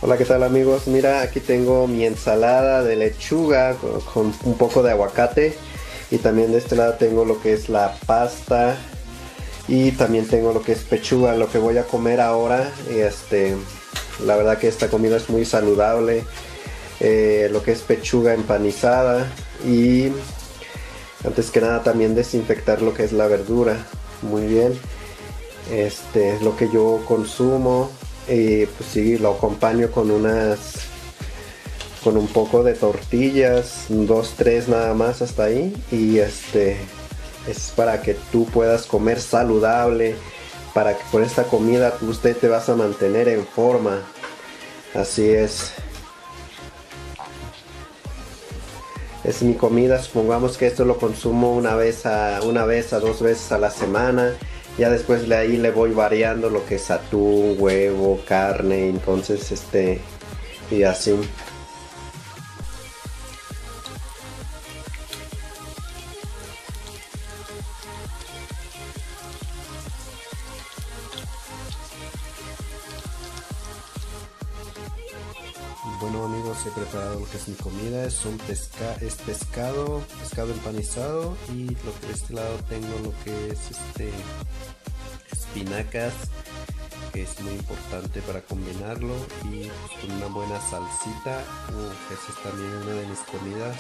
Hola, ¿qué tal amigos? Mira, aquí tengo mi ensalada de lechuga con un poco de aguacate. Y también de este lado tengo lo que es la pasta. Y también tengo lo que es pechuga, lo que voy a comer ahora. La verdad que esta comida es muy saludable. Lo que es pechuga empanizada. Y antes que nada también desinfectar lo que es la verdura. Muy bien. Este es lo que yo consumo. Y pues sí, lo acompaño con un poco de tortillas, dos, tres nada más hasta ahí. Y es para que tú puedas comer saludable, para que con esta comida usted te vas a mantener en forma. Así es mi comida. Supongamos que esto lo consumo una vez a dos veces a la semana. Ya después de ahí le voy variando lo que es atún, huevo, carne. Entonces y así. Bueno amigos, he preparado lo que es mi comida. Es pescado empanizado. Y lo que de este lado tengo lo que es espinacas, que es muy importante para combinarlo. Y pues, con una buena salsita. Esa es también una de mis comidas.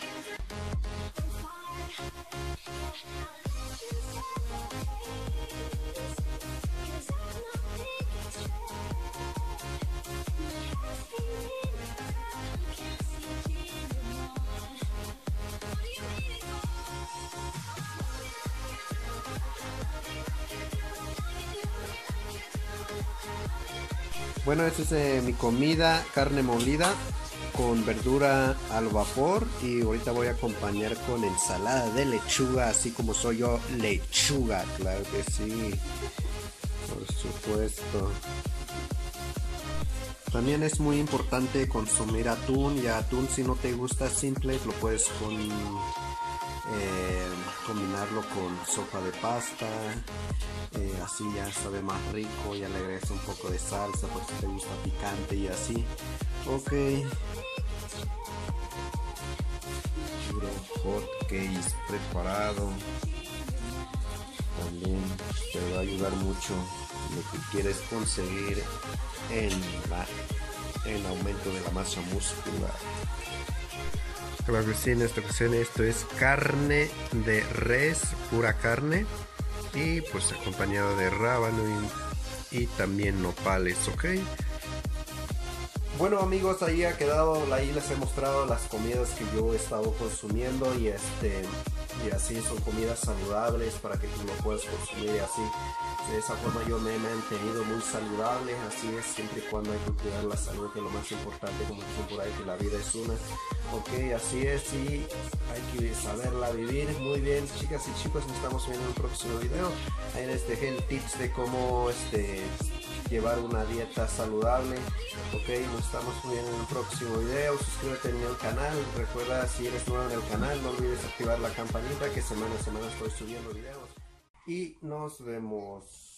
Bueno, esta es mi comida, carne molida con verdura al vapor. Y ahorita voy a acompañar con ensalada de lechuga, así como soy yo, lechuga, claro que sí, por supuesto. También es muy importante consumir atún. Y atún, si no te gusta simple, lo puedes combinarlo con sopa de pasta. Así ya sabe más rico, ya le agregas un poco de salsa por si te gusta picante y así. Ok, puro hot cakes preparado. También te va a ayudar mucho lo que quieres conseguir en el aumento de la masa muscular. Claro que sí, en esta ocasión esto es carne de res, pura carne. Y pues acompañado de rábano y también nopales, ¿ok? Bueno amigos, ahí ha quedado, ahí les he mostrado las comidas que yo he estado consumiendo. Y así son comidas saludables para que tú lo puedas consumir. Y así, de esa forma yo me he mantenido muy saludable. Así es, siempre y cuando hay que cuidar la salud, que es lo más importante, como dicen por ahí, que la vida es una. Ok, así es, y hay que saberla vivir. Muy bien, chicas y chicos, nos estamos viendo en un próximo video. Ahí les dejé el tips de cómo llevar una dieta saludable. Ok, nos estamos viendo en el próximo video. Suscríbete en el canal. Recuerda, si eres nuevo en el canal, no olvides activar la campanita, que semana a semana estoy subiendo videos. Y nos vemos.